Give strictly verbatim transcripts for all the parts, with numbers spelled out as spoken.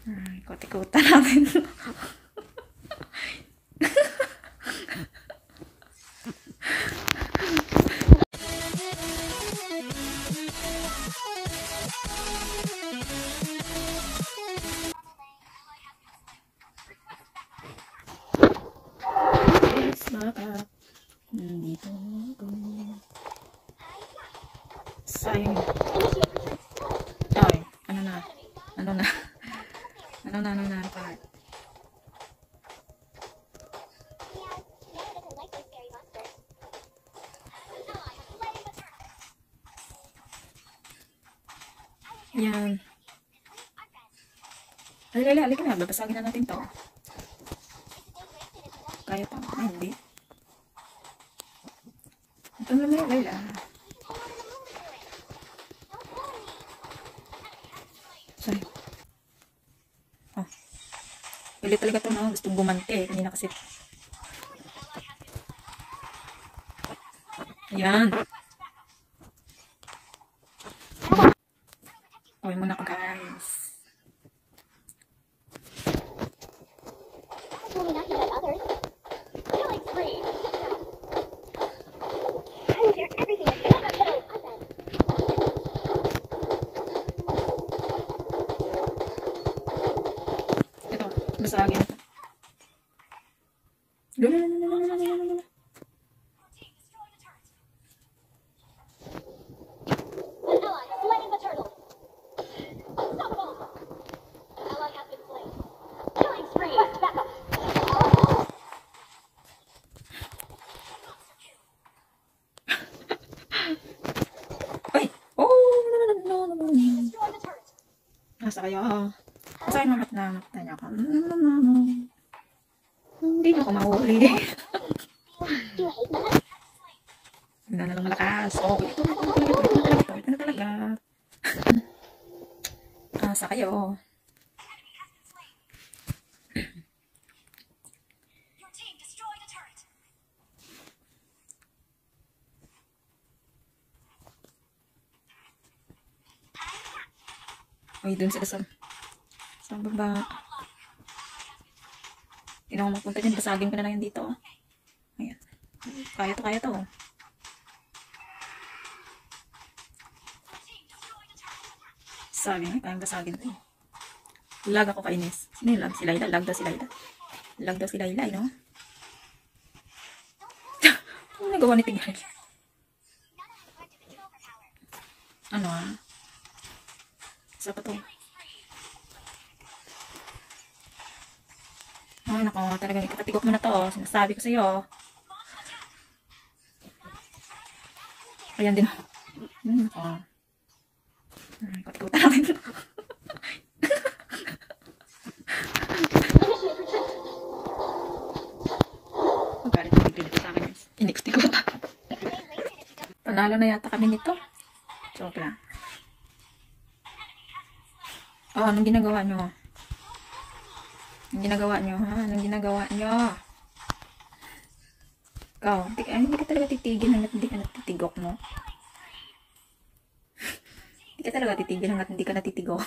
Hmm, ikot-ikutan natin. Yes, baka. Nandito ako. Sayang. Ay, ano na? Ano na? Ano na, ano na, part? Yan. Ay, Layla, halika na. Babasagin na natin to. Kaya pa. Ay, hindi. Ito na na, Layla. Sorry. Oh. Pili talaga to, no? Gustong gumante. Kanina kasi. Ayan. Gawin muna ko, guys. Ito, basagin. Lulululululululululul. Ay! Oh! No, no, no, no, no, no. Nasa kayo? Nasa kayo namat na nakita niya ako. No, no, no, no. Hindi niyo ako mahuli. Hindi na lang malakas. Oh, ito na talaga. Ito na talaga. Nasa kayo? Uy, dun sila sa sa baba. Hindi na ako magpunta dyan. Basagin ko na lang yan dito. Ayan. Kaya to, kaya to. Basagin. Kayang basagin to eh. Lag ako kainis. Sino yung lag? Si Layla. Lag daw si Layla. Lag daw si Layla, no? Ano nagawa ni Tigray? Ano ah? Isa pa to. Ay, nako, talaga ikatigok mo na to. Sinasabi ko sa'yo. Ayan din. Hmm, nako. Ikot-ikutan natin. Magalit na bigla sa akin, guys. Inikot-ikutan. Panalo na yata kami nito. Joke lang. Oh, anong ginagawa nyo? Anong ginagawa nyo, ha? Anong ginagawa nyo? Ikaw, hindi, ay, hindi ka talaga titigil hanggat hindi ka natitigok, no? Hindi ka talaga titigil hanggat hindi ka natitigok.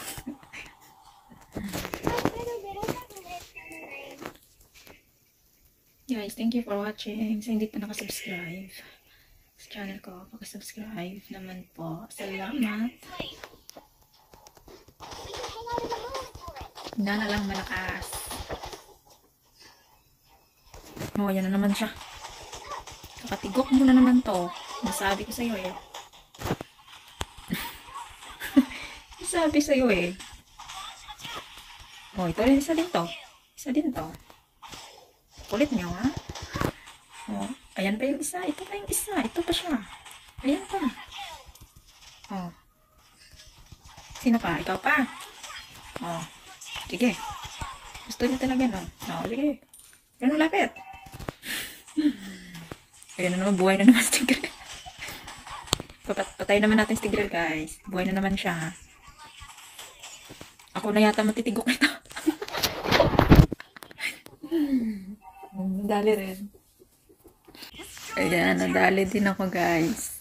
Guys, thank you for watching. Sa hindi pa nakasubscribe sa channel ko, pakasubscribe naman po. Salamat. Hindi na lang malakas. Oh, yan na naman siya. Nakatigok mo na naman to. Nasabi ko sa'yo eh. Nasabi sa'yo eh. Oh, ito rin. Isa din to. Isa din to. Kulit nyo ha. Oh, ayan pa yung isa. Ito pa yung isa. Ito pa siya. Ayan pa. Oh. Sino pa? Ikaw pa. Oh. Sige. Gusto niyo talaga, no? No, sige. Ganun lapit. Ayan na naman, buhay na naman si Tigreal. Patay naman natin si Tigreal, guys. Buhay na naman siya, ha? Ako na yata matitigok nito. Nadali rin. Ayan, nadali din ako, guys.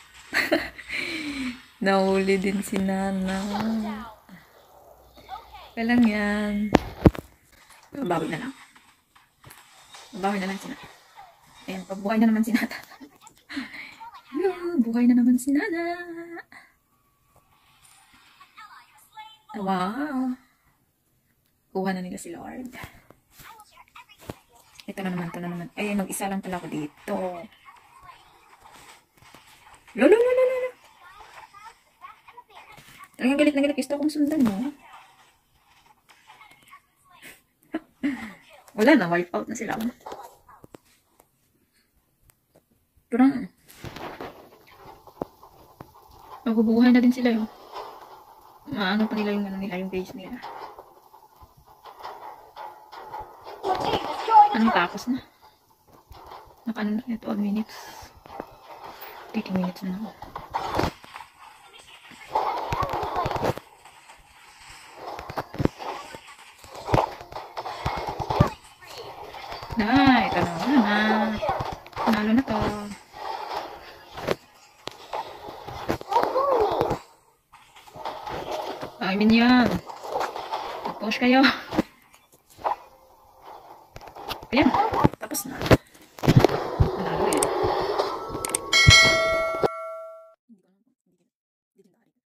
Nahuli din si Nana. Okay lang yan. Babawi na lang. Babawi na lang sila. Ayan, pabuhay na naman si Nana. Buhay na naman si Nana. Wow. Kuha na nila si Lord. Ito na naman, ito na naman. Ay, mag-isa lang pala ako dito. Lolo, lolo, lolo. Talagang galit na galit. Gusto kong sundan mo. Wala na, wipe out na sila. Parang, magbubuhay na din sila yun. Maano pa nila yung ano nila, yung base nila. Anong tapos na? Naka-ano na, twelve minutes. eighteen minutes na ako. Na, ito na, wala na. Panalo na to. Ay, minyan. Push kayo. Ayan, tapos na.